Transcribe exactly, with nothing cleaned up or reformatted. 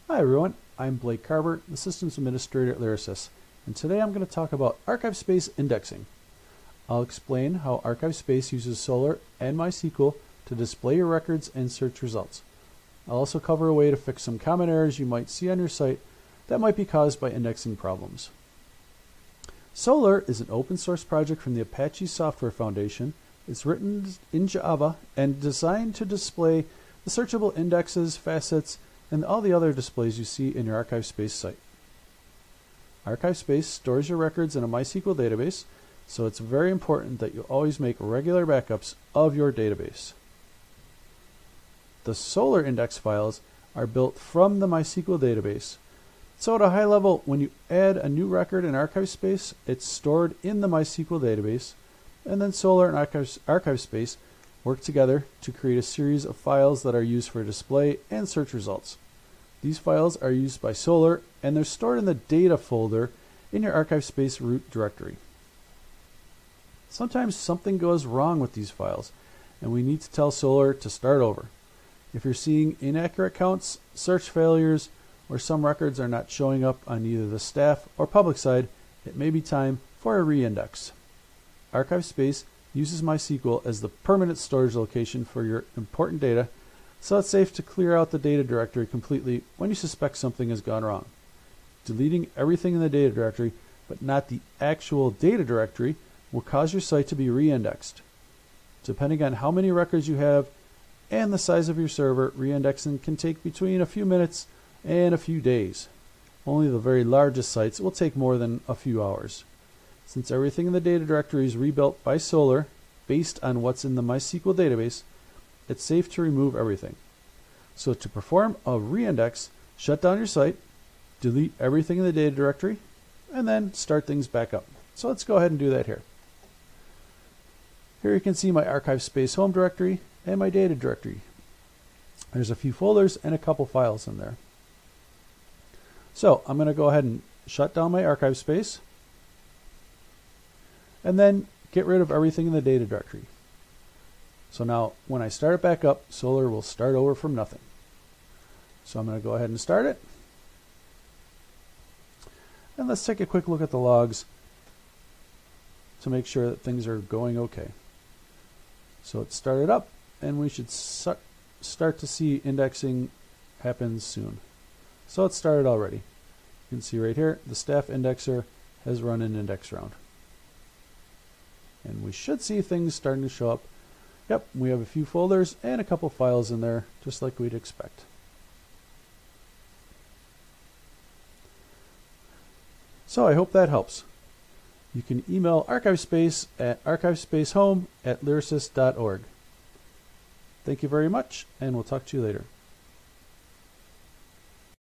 Hi everyone, I'm Blake Carver, the Systems Administrator at LYRASIS, and today I'm going to talk about ArchivesSpace indexing. I'll explain how ArchivesSpace uses Solr and MySQL to display your records and search results. I'll also cover a way to fix some common errors you might see on your site that might be caused by indexing problems. Solr is an open source project from the Apache Software Foundation. It's written in Java and designed to display the searchable indexes, facets, and all the other displays you see in your ArchivesSpace site. ArchivesSpace stores your records in a MySQL database, so it's very important that you always make regular backups of your database. The Solr index files are built from the MySQL database. So at a high level, when you add a new record in ArchivesSpace, it's stored in the MySQL database, and then Solr and Archives, ArchivesSpace work together to create a series of files that are used for display and search results. These files are used by Solr and they're stored in the data folder in your ArchivesSpace root directory. Sometimes something goes wrong with these files and we need to tell Solr to start over. If you're seeing inaccurate counts, search failures, or some records are not showing up on either the staff or public side, it may be time for a reindex. ArchivesSpace uses MySQL as the permanent storage location for your important data, so it's safe to clear out the data directory completely when you suspect something has gone wrong. Deleting everything in the data directory, but not the actual data directory, will cause your site to be reindexed. Depending on how many records you have and the size of your server, reindexing can take between a few minutes and a few days. Only the very largest sites will take more than a few hours. Since everything in the data directory is rebuilt by Solr based on what's in the MySQL database, it's safe to remove everything. So to perform a reindex, shut down your site, delete everything in the data directory, and then start things back up. So let's go ahead and do that here. Here you can see my ArchivesSpace home directory and my data directory. There's a few folders and a couple files in there. So I'm going to go ahead and shut down my ArchivesSpace and then get rid of everything in the data directory. So now when I start it back up, Solr will start over from nothing. So I'm going to go ahead and start it. And let's take a quick look at the logs to make sure that things are going okay. So it started up and we should start to see indexing happen soon. So it started already. You can see right here the staff indexer has run an index round. And we should see things starting to show up. Yep, we have a few folders and a couple files in there, just like we'd expect. So I hope that helps. You can email ArchivesSpace at archivespacehome at lyrasis dot org. Thank you very much, and we'll talk to you later.